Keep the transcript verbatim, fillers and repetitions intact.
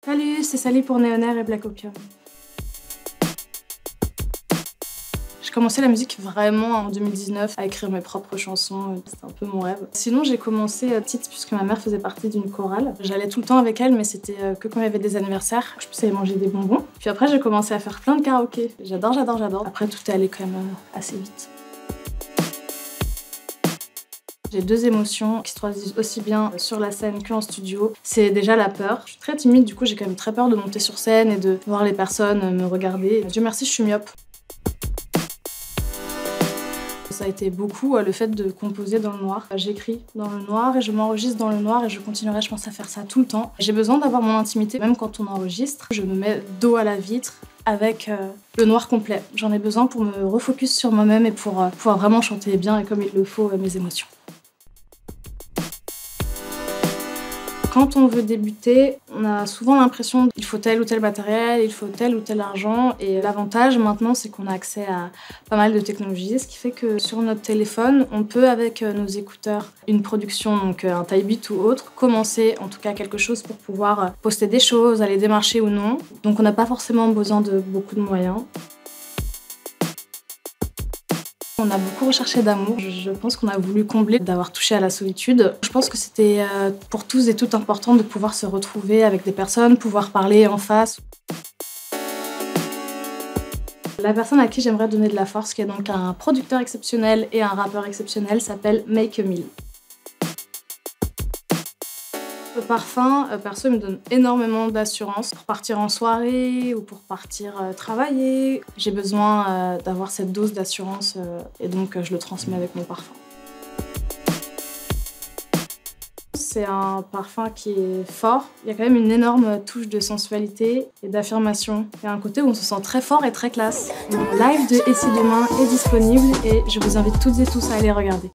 Salut, c'est Sally pour Néonaire et Black Opium. J'ai commencé la musique vraiment en deux mille dix-neuf à écrire mes propres chansons, c'était un peu mon rêve. Sinon j'ai commencé petite puisque ma mère faisait partie d'une chorale. J'allais tout le temps avec elle mais c'était que quand il y avait des anniversaires, je puisse aller manger des bonbons. Puis après j'ai commencé à faire plein de karaoké. J'adore, j'adore, j'adore. Après tout est allé quand même assez vite. J'ai deux émotions qui se traduisent aussi bien sur la scène qu'en studio. C'est déjà la peur. Je suis très timide, du coup j'ai quand même très peur de monter sur scène et de voir les personnes me regarder. Dieu merci, je suis myope. Ça a été beaucoup le fait de composer dans le noir. J'écris dans le noir et je m'enregistre dans le noir et je continuerai, je pense, à faire ça tout le temps. J'ai besoin d'avoir mon intimité, même quand on enregistre. Je me mets dos à la vitre avec euh, le noir complet. J'en ai besoin pour me refocus sur moi-même et pour euh, pouvoir vraiment chanter bien et comme il le faut euh, mes émotions. Quand on veut débuter, on a souvent l'impression qu'il faut tel ou tel matériel, il faut tel ou tel argent. Et l'avantage maintenant, c'est qu'on a accès à pas mal de technologies, ce qui fait que sur notre téléphone, on peut, avec nos écouteurs, une production, donc un taille beat ou autre, commencer en tout cas quelque chose pour pouvoir poster des choses, aller démarcher ou non. Donc on n'a pas forcément besoin de beaucoup de moyens. On a beaucoup recherché d'amour. Je pense qu'on a voulu combler d'avoir touché à la solitude. Je pense que c'était pour tous et toutes important de pouvoir se retrouver avec des personnes, pouvoir parler en face. La personne à qui j'aimerais donner de la force, qui est donc un producteur exceptionnel et un rappeur exceptionnel, s'appelle Make a Mill. Le parfum, perso, il me donne énormément d'assurance pour partir en soirée ou pour partir euh, travailler. J'ai besoin euh, d'avoir cette dose d'assurance euh, et donc euh, je le transmets avec mon parfum. C'est un parfum qui est fort. Il y a quand même une énorme touche de sensualité et d'affirmation. Il y a un côté où on se sent très fort et très classe. Mon live de Et si demain est disponible et je vous invite toutes et tous à aller regarder.